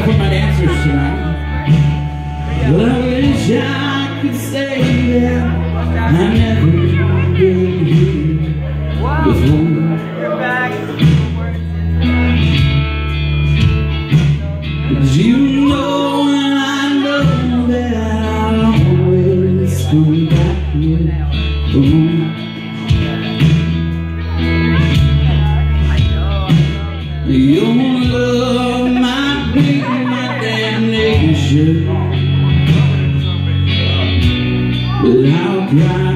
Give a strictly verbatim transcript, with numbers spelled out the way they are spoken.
for my dancers tonight. Well, I wish I could say that I never been here before. But you know and I know that I'll always come back here for more. Your love might be my damnation, but I'll cry